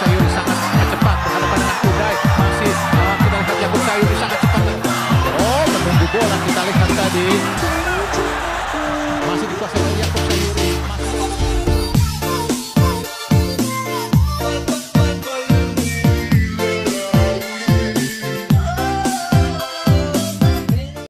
Sayuri sangat cepat berhadapan dengan Uday. Masih kita lihat Yakub Sayuri sangat cepat. Oh, menunggu bola kita lihat tadi. Masih dikuasai